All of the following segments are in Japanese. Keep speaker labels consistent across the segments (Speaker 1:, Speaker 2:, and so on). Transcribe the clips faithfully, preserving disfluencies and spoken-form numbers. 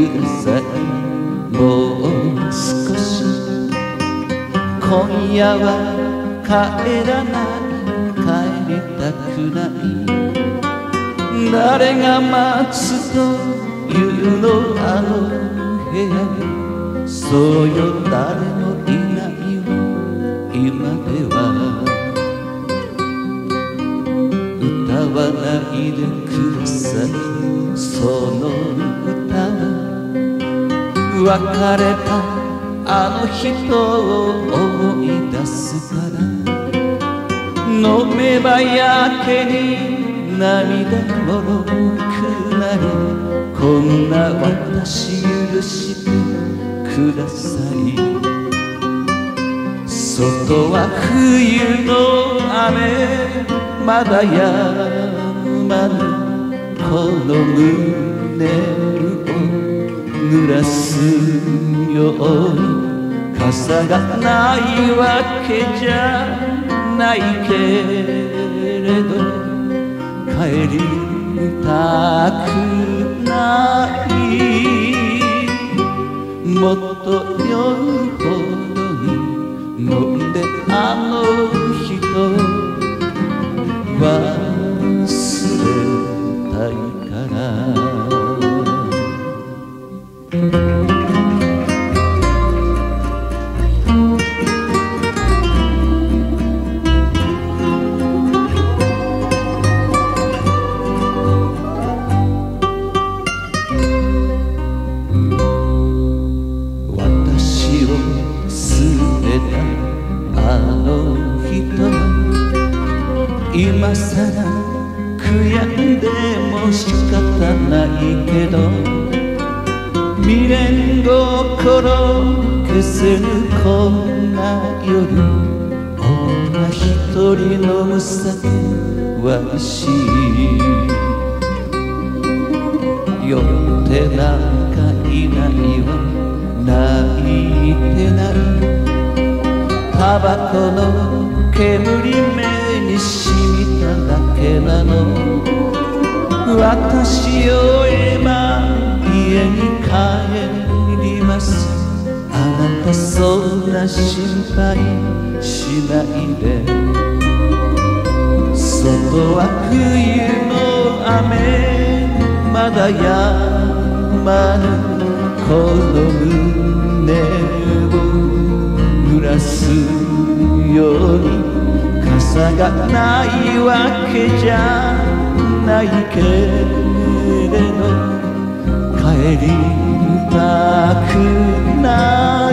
Speaker 1: ださい。もう少し今夜は帰らない、帰りたくない。誰が待つというのあの部屋に。そうよ誰もいないよ今では。歌わないでくださいその歌。別れたあの人を思い出すから。飲めばやけに涙もろくなり。こんな私許してください。外は冬の雨まだやまぬ。この胸を濡らすように。傘がないわけじゃないけれど帰りたくない。もっと酔うほどに飲んであの人忘れたいから。私を捨てたあの人は今さら悔やんでも仕方ないけど。未練心消せぬこんな夜。女一人飲む酒はしい。酔ってなんかいないわ泣いてない。タバコの煙目に染みただけなの。私を今家に帰ります。あなたそんな心配しないで。外は冬の雨まだやまぬ。この胸を濡らすように。傘がないわけじゃないけれど帰りたくない。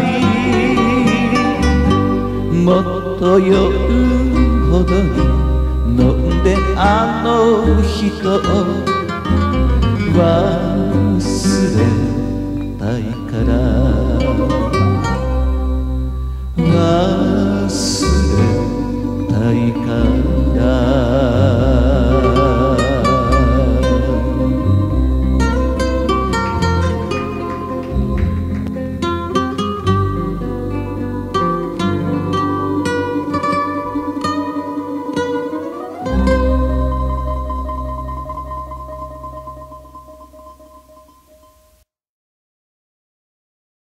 Speaker 1: もっと酔うほどに飲んであの人を忘れたいから。